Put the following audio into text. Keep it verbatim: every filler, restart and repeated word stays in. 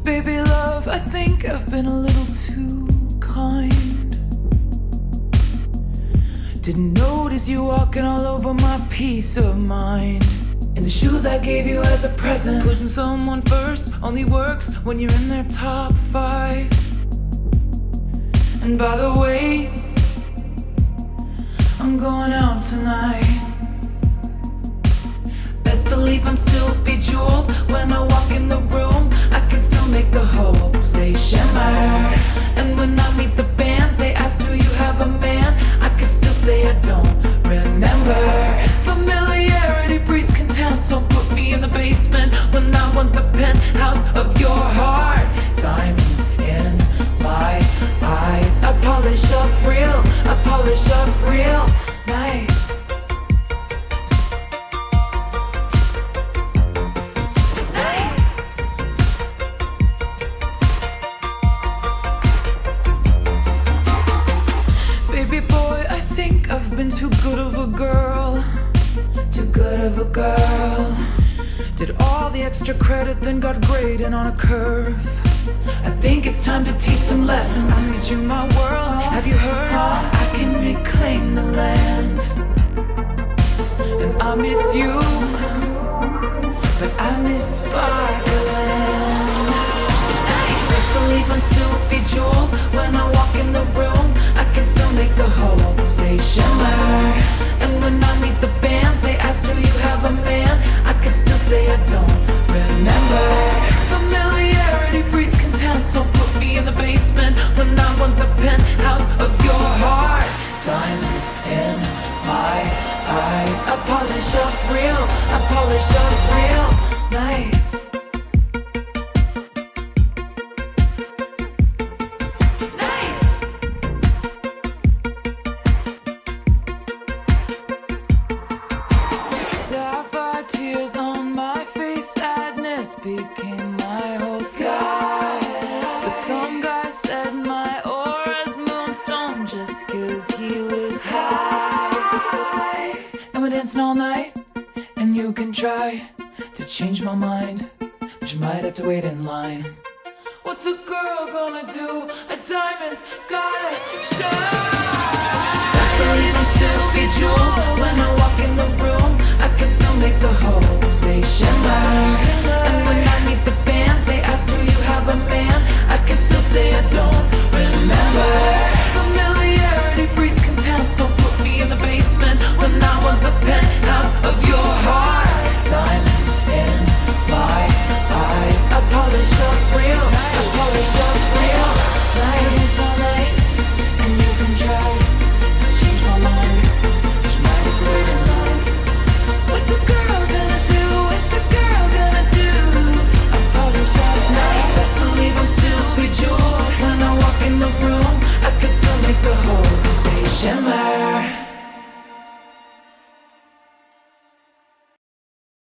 Baby love, I think I've been a little too kind. Didn't notice you walking all over my peace of mind. In the shoes I gave you as a present. Putting someone first only works when you're in their top five. And by the way, I'm going out tonight. Best believe I'm still bejeweled. When I walk in the room, I can still make the whole place shimmer. And when I meet the band, they ask, do you have a man? I can still say I don't remember. Familiarity breeds contempt, so put me in the basement when I want the penthouse of your heart. Diamonds in my eyes. I polish up real, I polish up real nice. I've been too good of a girl, too good of a girl. Did all the extra credit, then got graded on a curve. I think it's time to teach some lessons. I read you my world, have you heard? I can reclaim the land. And I miss you, but I miss sparkling. Best believe I'm still bejeweled. When I walk in the room, I can still make the whole place shimmer. And when I meet the band, they ask, do you have a man? I can still say I don't remember. Familiarity breeds contempt, so put me in the basement when I want the penthouse of your heart. Diamonds in my eyes. I polish up real, I polish up real nice. Tears on my face, sadness became my whole sky. But some guy said my aura's moonstone just cause he was high. And we're dancing all night, and you can try to change my mind, but you might have to wait in line. What's a girl gonna do? A diamond's gotta shine. Best believe I'm still bejeweled. When I walk in the room, I can still